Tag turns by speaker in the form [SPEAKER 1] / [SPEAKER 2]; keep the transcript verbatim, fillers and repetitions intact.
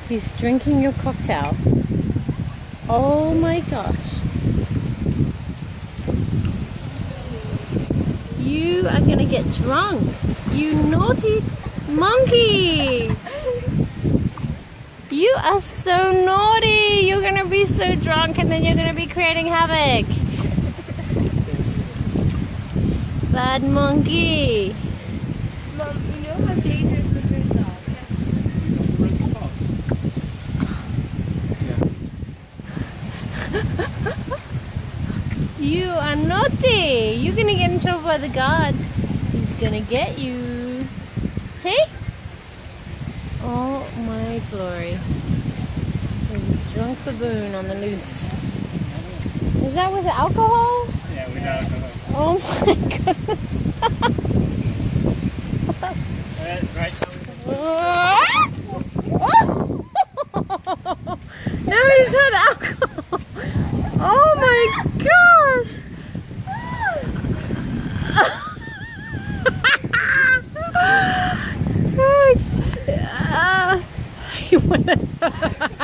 [SPEAKER 1] He's drinking your cocktail. Oh my gosh. You are gonna get drunk. You naughty monkey. You are so naughty. You're gonna be so drunk and then you're gonna be creating havoc. Bad monkey.
[SPEAKER 2] Mom, you know how dangerous balloons are.
[SPEAKER 1] You are naughty. You're gonna get in trouble by the guard. He's gonna get you. Hey? Oh my glory. There's a drunk baboon on the loose. Is that with alcohol?
[SPEAKER 3] Yeah, with alcohol.
[SPEAKER 1] Oh my goodness.
[SPEAKER 3] uh, right.
[SPEAKER 1] Now he's had alcohol. Oh my gosh. uh, he went